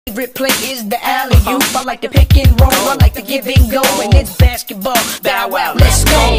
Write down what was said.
Favorite play is the alley-oop. I like to pick and roll, I like to give and go, and it's basketball. Bow wow, let's go.